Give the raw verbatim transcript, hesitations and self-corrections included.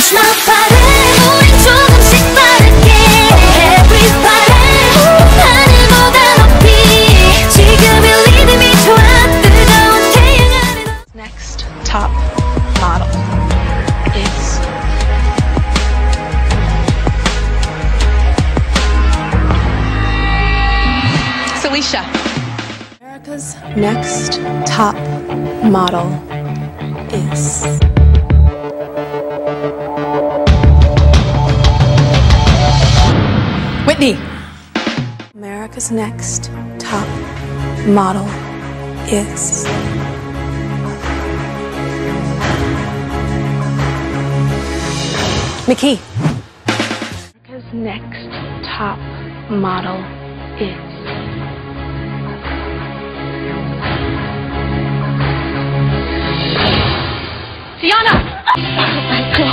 Next top model is Saleisha. America's next top model is Whitney. America's next top model is Nicole. America's next top model is Teyona.